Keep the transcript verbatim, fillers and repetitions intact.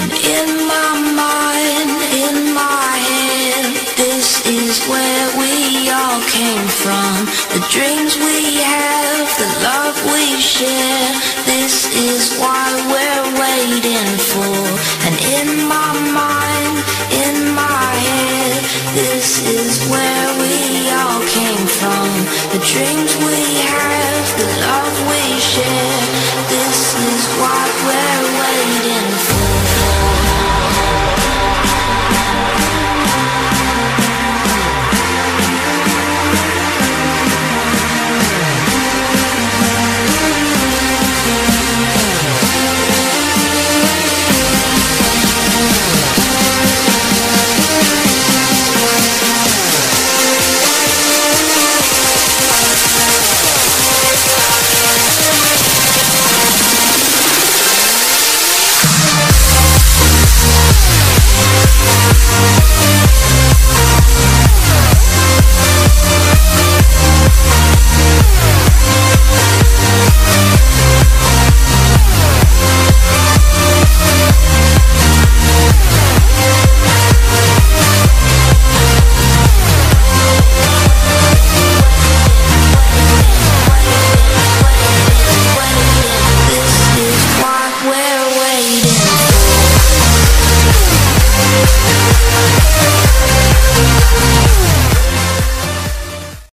In my mind, in my head, this is where we all came from. The dreams we have, the love we share, this is why we're waiting for. And in my mind, in my head, this is where we all came from. The dreams